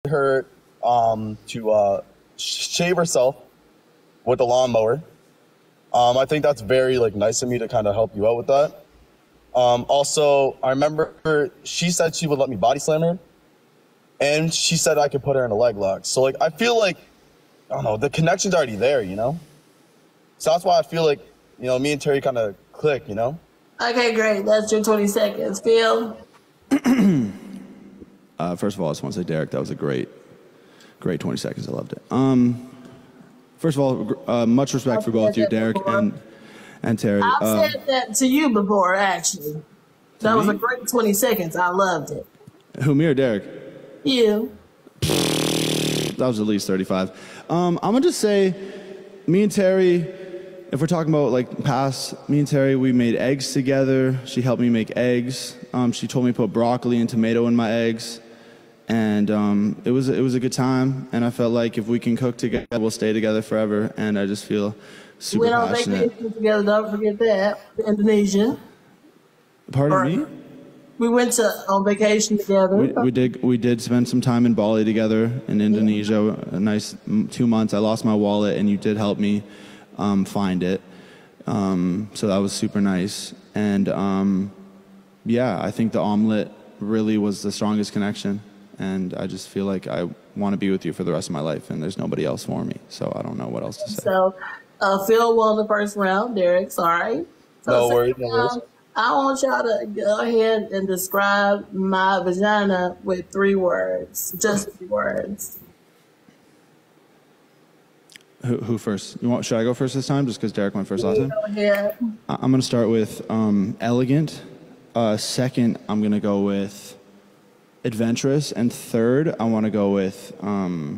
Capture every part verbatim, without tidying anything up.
her um, to uh, shave herself with the lawnmower. Um, I think that's very like nice of me to kind of help you out with that. Um, also, I remember she said she would let me body slam her, and she said I could put her in a leg lock. So like I feel like I don't know, the connection's already there, you know. So that's why I feel like you know me and Terry kind of click, you know. Okay, great. That's your twenty seconds, Phil. uh, first of all, I just want to say, Derek, that was a great, great twenty seconds. I loved it. Um, first of all, uh, much respect I've for both said you, that Derek before. and and Terry. I've Uh, said that to you before, actually. That was me? a great twenty seconds. I loved it. who, me or Derek? You. That was at least thirty-five. Um, I'm gonna just say, me and Terry, if we're talking about like past, me and Terry, we made eggs together. She helped me make eggs. Um, she told me to put broccoli and tomato in my eggs, and um, it was it was a good time. And I felt like if we can cook together, we'll stay together forever. And I just feel super Went on passionate. vacation together. Don't forget that. Indonesia. Pardon Or- me? We went to on vacation together. We, we did we did spend some time in Bali together in Indonesia. A nice mm, two months. I lost my wallet, and you did help me um, find it. Um, so that was super nice. And um, yeah, I think the omelet really was the strongest connection. And I just feel like I want to be with you for the rest of my life, and there's nobody else for me. So I don't know what else to say. So, uh, Phil won the first round. Derek, sorry. So No second worries, no worries. round, I want y'all to go ahead and describe my vagina with three words. Just three words. Who, who first? You want? Should I go first this time, just because Derek went first last time? Go ahead. I- I'm going to start with um, elegant. Uh, second, I'm going to go with adventurous. And third, I want to go with um,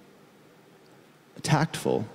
tactful.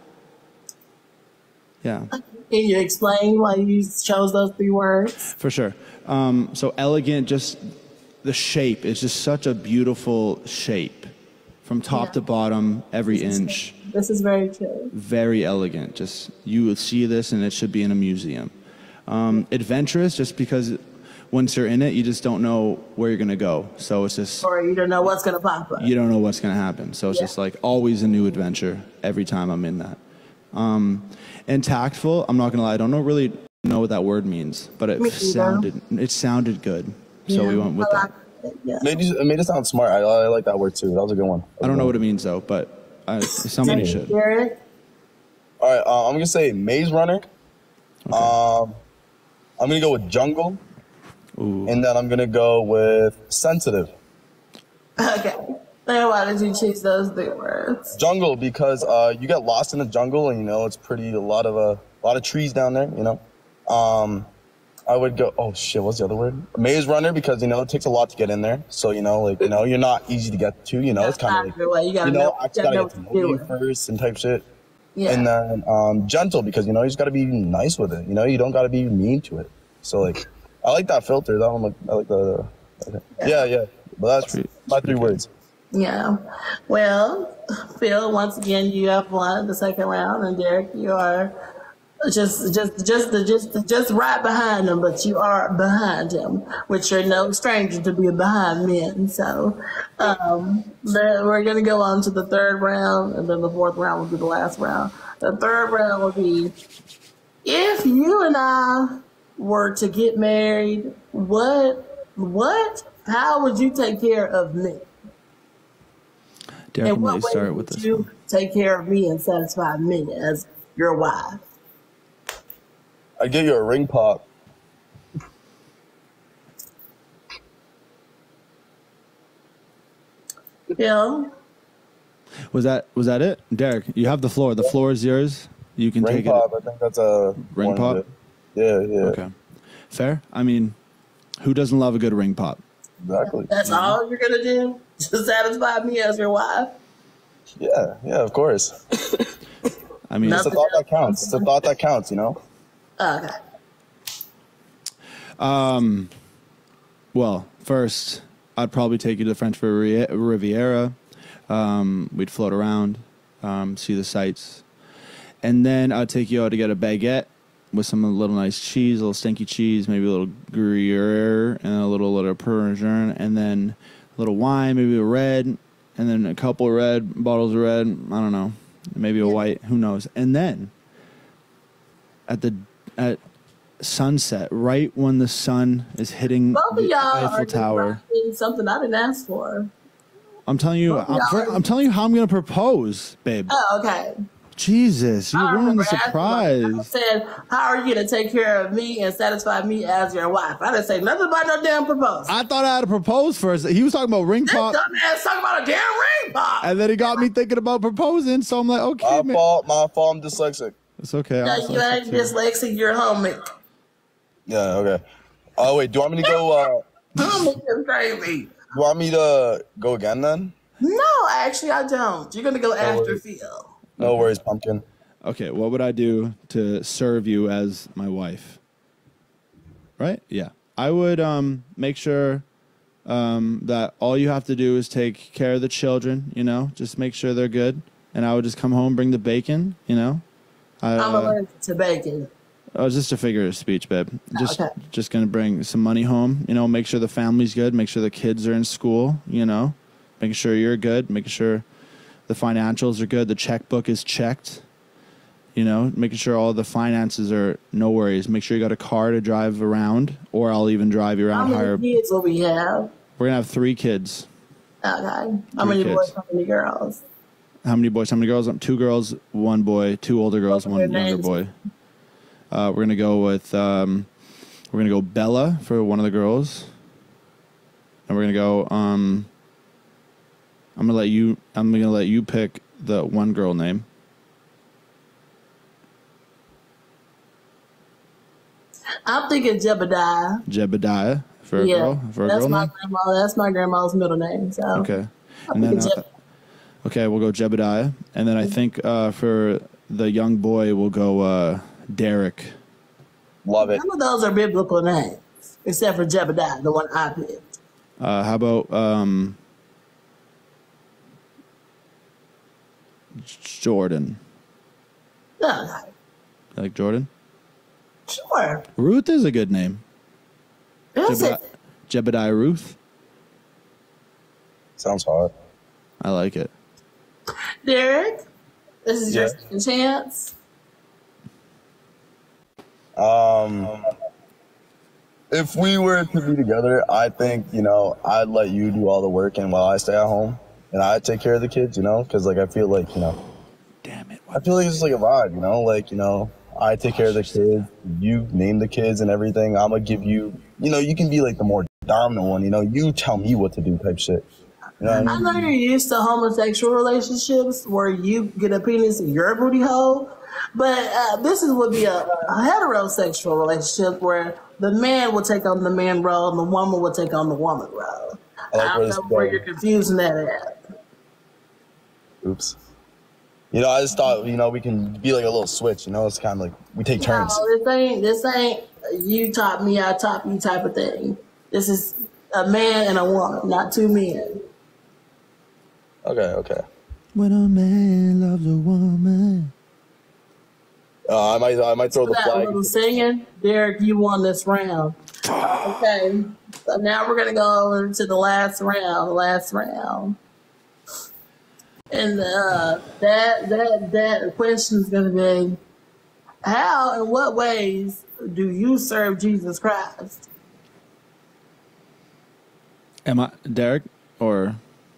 Yeah, Can you explain why you chose those three words? for sure. Um, so elegant, just the shape is just such a beautiful shape from top Yeah. to bottom, every inch. This is very true. Very elegant. Just you would see this and it should be in a museum. Um, adventurous, just because once you're in it, you just don't know where you're gonna go. So it's just Or you don't know what's going to pop up. you don't know what's gonna happen. So it's Yeah. just like always a new adventure every time I'm in that. Um, and tactful, I'm not gonna lie, I don't know really know what that word means, but it Me either. sounded it sounded good. So we Yeah, went with I that. like it. Yeah. Made you, it made it sound smart. I, I like that word too. That was a good one. I don't know what it means though, but I, somebody should. Derek? All right, uh, I'm gonna say Maze Runner. Um, I'm gonna go with Jungle, Ooh. and then I'm gonna go with Sensitive. Okay. Then why did you choose those three words? Jungle because uh, you get lost in the jungle, and you know it's pretty a lot of a uh, lot of trees down there. You know, um, I would go. Oh shit, what's the other word? Maze Runner because you know it takes a lot to get in there. So you know, like you know, you're not easy to get to. You know, it's kind of like Your way. You gotta you know, know, I you just gotta gotta know get to what know you're you doing. first and type shit. Yeah. And then um, Gentle because you know you just gotta be nice with it. You know, you don't gotta be mean to it. So like, I like that filter. That one, like, I like the. Okay. Yeah, yeah. But that's Pretty- my pretty three good. words. Yeah. Well, Phil, once again, you have won the second round, and Derek, you are just, just, just, just, just right behind him, but you are behind him, which you're no stranger to being behind men. So, um, then we're gonna go on to the third round, and then the fourth round will be the last round. The third round will be if you and I were to get married, what, what, how would you take care of me? Derek, In I'm what gonna way start would with this you one. take care of me and satisfy me as your wife? I'd give you a ring pop. Phil? Was that was that it, Derek? You have the floor. The floor is yours. You can Ring take pop. it. I think that's a Ring one pop? of it. Yeah, yeah. Okay, fair. I mean, who doesn't love a good ring pop? Exactly. That's all you're gonna do to satisfy me as your wife? Yeah, yeah, of course. I mean, It's a thought that counts. It's a thought that counts, you know? Okay. well, first I'd probably take you to the French Rivi- Riviera. Um, we'd float around, um, see the sights, and then I'd take you out to get a baguette with some little nice cheese, a little stinky cheese, maybe a little Gruyere, and a little little Parmesan, and then a little wine, maybe a red, and then a couple red bottles of red. I don't know, maybe a white. Who knows? And then at the at sunset, right when the sun is hitting Both of the y'all Eiffel are just Tower. rocking something I didn't ask for. I'm telling you, Both of I'm, y'all fir- are- I'm telling you how I'm gonna propose, babe. Oh, okay. Jesus, you I ruined the remember asking about it. I surprise. said, how are you going to take care of me and satisfy me as your wife? I didn't say nothing about no damn proposal. I thought I had to propose first. He was talking about ring This pop, dumbass talking about a damn ring pop. and then he got me thinking about proposing. So I'm like, okay, My man. fault. My fault. I'm dyslexic. It's okay. No, I'm you dyslexic ain't too. dyslexic, you're homie. Yeah. Okay. Oh wait. Do you want me to go? Uh, Homie is crazy. do you want me to go again then? No, actually, I don't. You're going to go after worries. Phil. No worries, pumpkin. Okay, what would I do to serve you as my wife? Right? Yeah. I would um, make sure um, that all you have to do is take care of the children, you know, just make sure they're good. And I would just come home, bring the bacon, you know. I, I'm uh, allergic to bacon. Oh, it's just a figure of speech, babe. Just okay. just gonna bring some money home, you know, make sure the family's good, make sure the kids are in school, you know, making sure you're good, making sure the financials are good, the checkbook is checked, you know, making sure all the finances are no worries. Make sure you got a car to drive around, or I'll even drive you How around. many Hire. kids will we have? We're gonna have three kids. Okay. How Three many kids. boys, how many girls? How many boys? How many girls? Um, Two girls, one boy. Two older girls, What are one their younger names? boy. Uh, we're gonna go with um, we're gonna go Bella for one of the girls, and we're gonna go. Um, I'm gonna let you. I'm gonna let you pick the one girl name. I'm thinking Jebediah. Jebediah for a Yeah, girl. For a that's girl my name. grandma. That's my grandma's middle name. So Okay, I'm and then thinking uh, Jeb- okay, we'll go Jebediah, and then I think uh, for the young boy we'll go uh, Derek. Love it. None of those are biblical names, except for Jebediah, the one I picked. Uh, how about um, Jordan? Okay. You like Jordan? Sure. Ruth is a good name. That's Jebediah, it. Jebediah Ruth. Sounds hot. I like it. Derek, this is your Yeah. second chance. Um, if we were to be together, I think, you know, I'd let you do all the work and while I stay at home and I take care of the kids, you know, because like I feel like, you know, Damn it. I feel like it's just like a vibe, you know, like, you know, I take care of the kids, you name the kids and everything. I'm gonna give you, you know, you can be like the more dominant one, you know, you tell me what to do type shit. You know what I I mean? know you're used to homosexual relationships where you get a penis in your booty hole, but uh, this is would be a, a heterosexual relationship where the man will take on the man role and the woman will take on the woman role. I like I where don't this know is where going. you're confusing that at. Oops. You know, I just thought, you know, we can be like a little switch, you know, it's kind of like we take turns. No, this ain't this ain't you top me, I top you type of thing. This is a man and a woman, not two men. Okay, okay. When a man loves a woman. Uh, I might, I might throw the That flag. little singing, Derek, you won this round. Okay, so now we're gonna go over to the last round. The last round, and uh, that that that question is gonna be: how and what ways do you serve Jesus Christ? Am I Derek or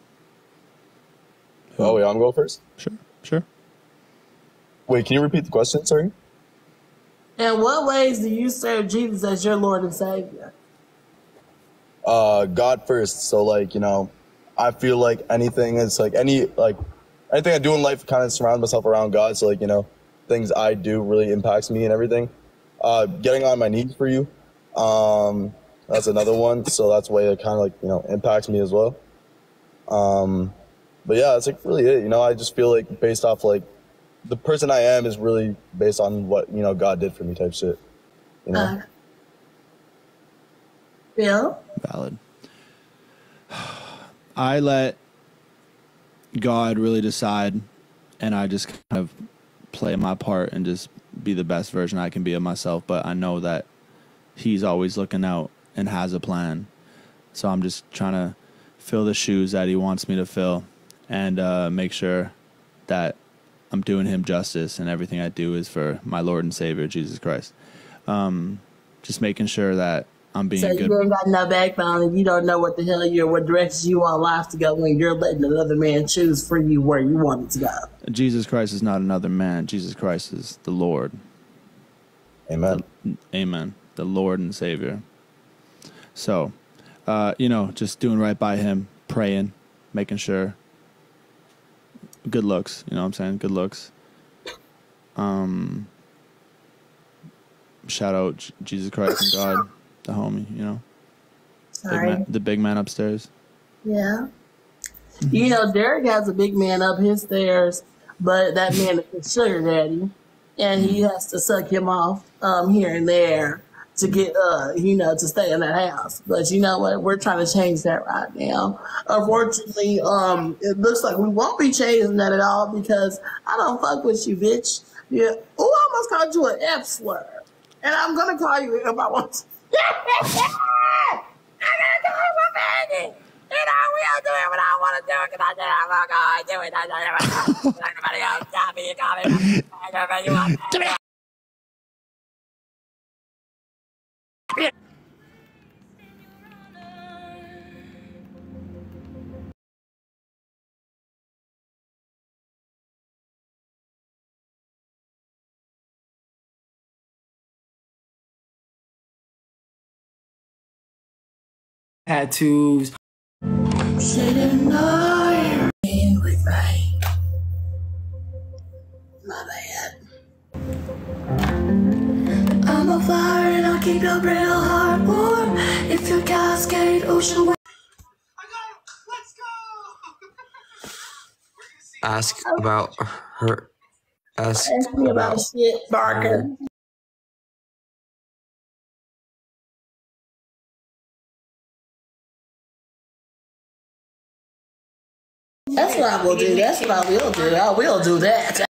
Oh, wait, I'm going first? sure, sure. Wait, can you repeat the question, sorry? And what ways do you serve Jesus as your Lord and Savior? Uh, God first. So, like, you know, I feel like anything is like any, like, anything I do in life kind of surround myself around God. So, like, you know, things I do really impacts me and everything. Uh, getting on my knees for you. Um, that's another one. So that's way it kind of like, you know, impacts me as well. Um, but yeah, that's like really it. You know, I just feel like based off like the person I am is really based on what, you know, God did for me type shit. You know? Uh, Bill? Valid. I let God really decide, and I just kind of play my part and just be the best version I can be of myself. But I know that He's always looking out and has a plan. So I'm just trying to fill the shoes that He wants me to fill and uh, make sure that I'm doing him justice, and everything I do is for my Lord and Savior, Jesus Christ. Um, just making sure that I'm being So good. you ain't got no backbone and you don't know what the hell you're, what direction you want life to go when you're letting another man choose for you where you want it to go. Jesus Christ is not another man. Jesus Christ is the Lord. Amen. The, amen. The Lord and Savior. So, uh, you know, just doing right by him, praying, making sure. Good looks, you know what I'm saying? Good looks. Um, shout out J- Jesus Christ and God, the homie, you know? Big Sorry. man, the big man upstairs. Yeah. You know, Derek has a big man up his stairs, but that man is his sugar daddy, and he has to suck him off um, here and there to get, uh, you know, to stay in that house. But you know what? We're trying to change that right now. Unfortunately, um, it looks like we won't be changing that at all because I don't fuck with you, bitch. Yeah. Oh, I almost called you an F slur, and I'm gonna call you if I want to. I'm gonna call you a baby. You know, we'll do it when I want to do it because I said I'm not going to do it. I said I'm not anybody else. Stop me. You call me. I don't know you want to. Tattoos. Sitting there with me. My bad. I'm a fire and I'll keep your real heart warm. If your cascade ocean wave. Ask about her. Ask, Ask me about about shit, Barker. That's what I will do. That's what I will do. I will do that.